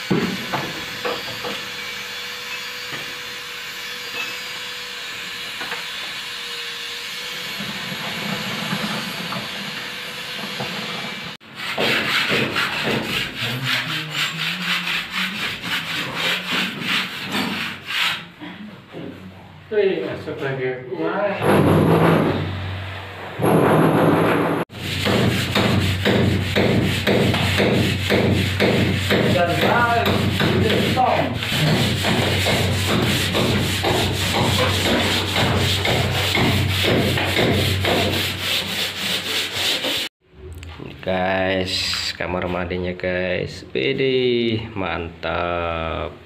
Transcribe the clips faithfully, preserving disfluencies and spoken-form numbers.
Iya, sebagai uang. Dan guys, kamar mandinya guys, pede mantap.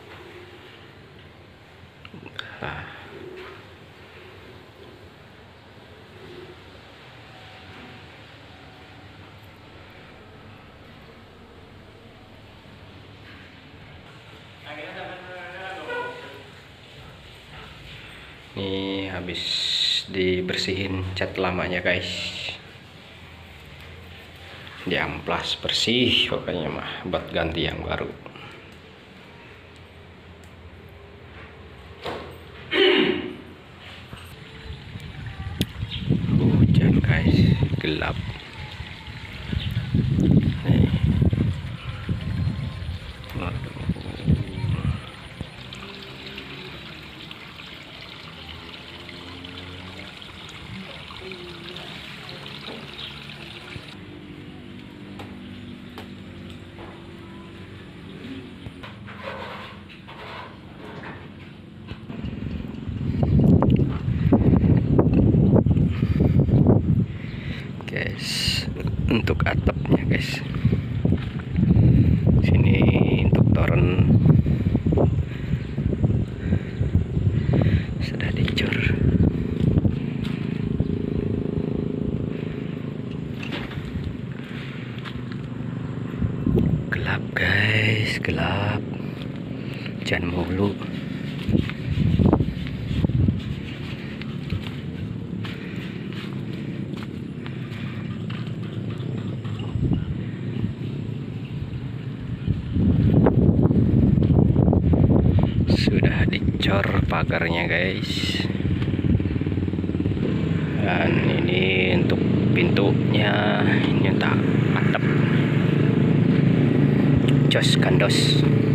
Nah. Ini habis dibersihin cat lamanya guys, diamplas bersih pokoknya mah buat ganti yang baru. Hujan guys, gelap. Nih. Guys, untuk atapnya guys, sini untuk toren sudah dicor. Gelap guys, gelap, hujan mulu. Sudah dicor pagarnya guys, dan ini untuk pintunya ini tak atap jos kandos.